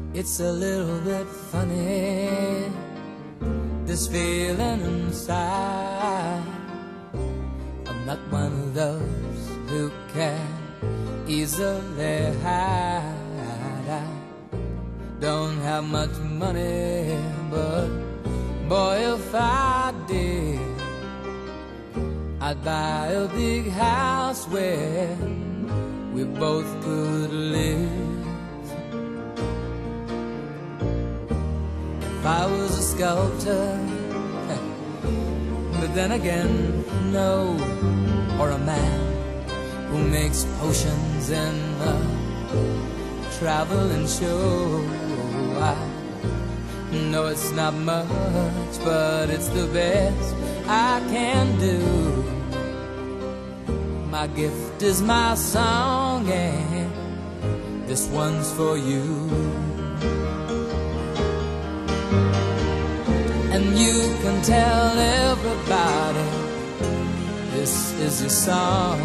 It's a little bit funny, this feeling inside. I'm not one of those who can easily hide. I don't have much money, but boy, if I did, I'd buy a big house where we both could live. If I was a sculptor, but then again, no, or a man who makes potions in a traveling show. I know it's not much, but it's the best I can do. My gift is my song, and this one's for you. And you can tell everybody this is a song.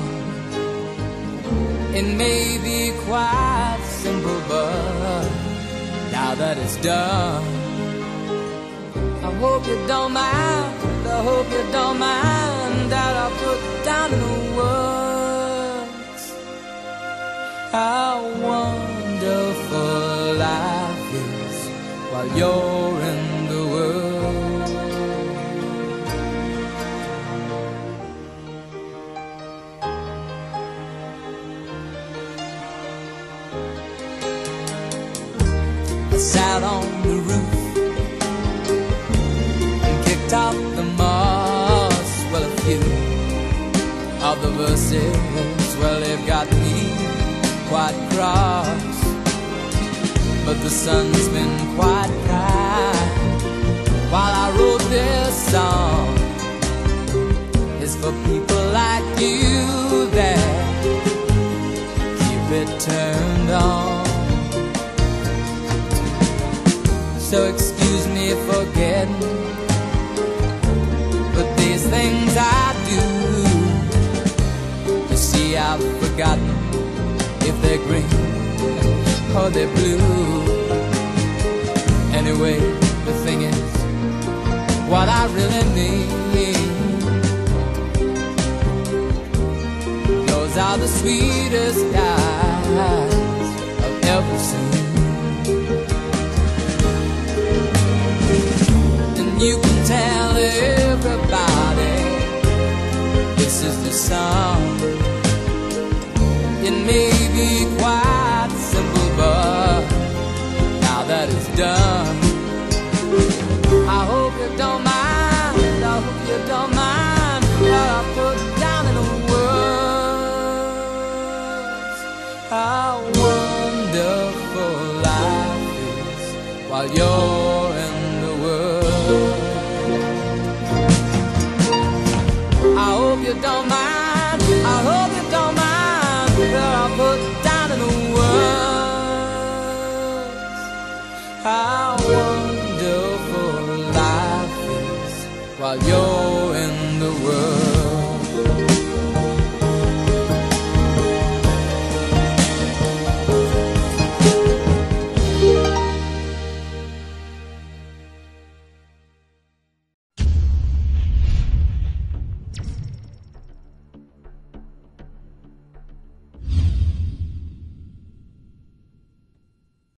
It may be quite simple, but now that it's done, I hope you don't mind, I hope you don't mind that I put down in the words how wonderful life is while you're in the world. I sat on the roof and kicked out the moss. Well, a few of the verses, well, they've got me quite cross. But the sun's been quite kind while I wrote this song. It's for people like you that keep it turned on. So excuse me for getting, but these things I do, you see, I've forgotten if they're green or they're blue. Anyway, the thing is, what I really mean, those are the sweetest guys I've ever seen. You can tell everybody this is the song. It may be quite simple, but now that it's done, I hope you don't mind, I hope you don't mind what I put down in the words. How wonderful life is while you're in the world. I hope you don't mind, I hope you don't mind what I put down in the words. How wonderful life is while you're